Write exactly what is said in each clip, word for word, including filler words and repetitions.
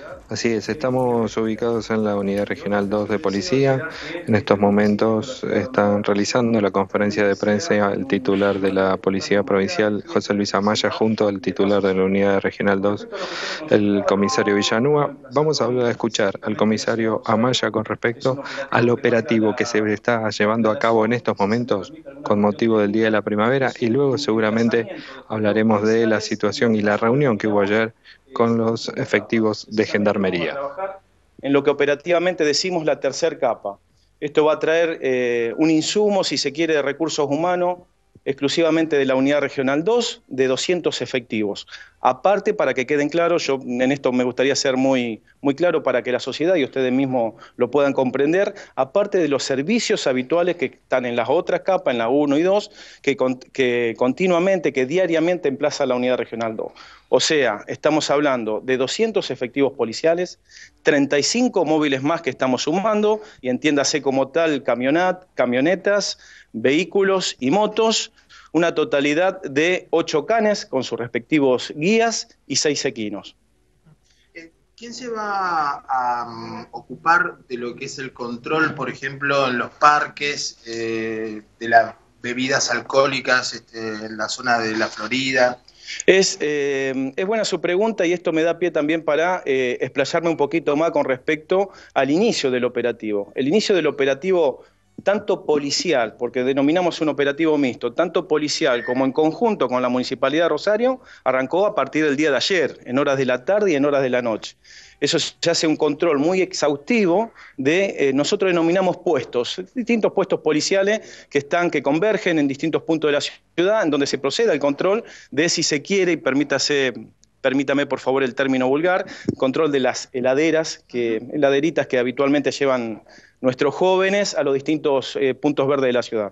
Así es, estamos ubicados en la Unidad Regional dos de Policía. En estos momentos están realizando la conferencia de prensa el titular de la Policía Provincial, José Luis Amaya, junto al titular de la Unidad Regional dos, el comisario Villanúa. Vamos a hablar, a escuchar al comisario Amaya con respecto al operativo que se está llevando a cabo en estos momentos con motivo del Día de la Primavera, y luego seguramente hablaremos de la situación y la reunión que hubo ayer con los efectivos de Gendarmería. En lo que operativamente decimos la tercer capa. Esto va a traer eh, un insumo, si se quiere, de recursos humanos, exclusivamente de la Unidad Regional dos, de doscientos efectivos. Aparte, para que queden claros, yo en esto me gustaría ser muy, muy claro para que la sociedad y ustedes mismos lo puedan comprender, aparte de los servicios habituales que están en las otras capas, en la uno y dos, que, que continuamente, que diariamente emplaza la Unidad Regional dos. O sea, estamos hablando de doscientos efectivos policiales, treinta y cinco móviles más que estamos sumando, y entiéndase como tal camionat, camionetas, vehículos y motos, una totalidad de ocho canes con sus respectivos guías y seis equinos. ¿Quién se va a um, ocupar de lo que es el control, por ejemplo, en los parques, eh, de las bebidas alcohólicas este, en la zona de la Florida? Es, eh, es buena su pregunta, y esto me da pie también para eh, explayarme un poquito más con respecto al inicio del operativo. El inicio del operativo, tanto policial, porque denominamos un operativo mixto, tanto policial como en conjunto con la Municipalidad de Rosario, arrancó a partir del día de ayer, en horas de la tarde y en horas de la noche. Eso se hace un control muy exhaustivo de, eh, nosotros denominamos puestos, distintos puestos policiales que están, que convergen en distintos puntos de la ciudad, en donde se procede al control de, si se quiere, y permítase, permítame por favor el término vulgar, control de las heladeras, que, heladeritas que habitualmente llevan nuestros jóvenes a los distintos eh, puntos verdes de la ciudad.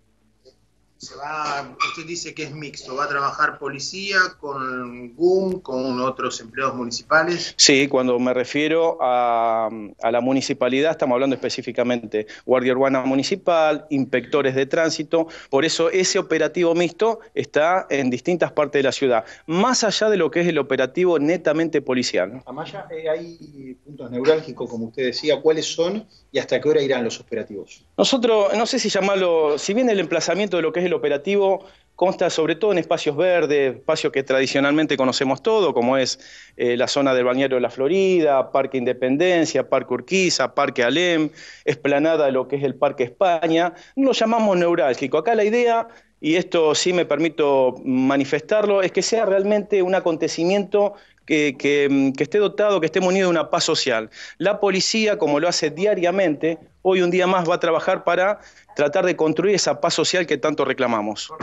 Se va, usted dice que es mixto, ¿va a trabajar policía con G U M, con otros empleados municipales? Sí, cuando me refiero a, a la municipalidad estamos hablando específicamente Guardia Urbana Municipal, inspectores de tránsito, por eso ese operativo mixto está en distintas partes de la ciudad, más allá de lo que es el operativo netamente policial. Amaya, eh, hay puntos neurálgicos, como usted decía, ¿cuáles son y hasta qué hora irán los operativos? Nosotros, no sé si llamarlo, si bien el emplazamiento de lo que es el operativo consta sobre todo en espacios verdes, espacios que tradicionalmente conocemos todo, como es eh, la zona del balneario de la Florida, Parque Independencia, Parque Urquiza, Parque Alem, explanada de lo que es el Parque España, lo llamamos neurálgico. Acá la idea, y esto sí me permito manifestarlo, es que sea realmente un acontecimiento Que, que, que esté dotado, que esté munido de una paz social. La policía, como lo hace diariamente, hoy un día más va a trabajar para tratar de construir esa paz social que tanto reclamamos.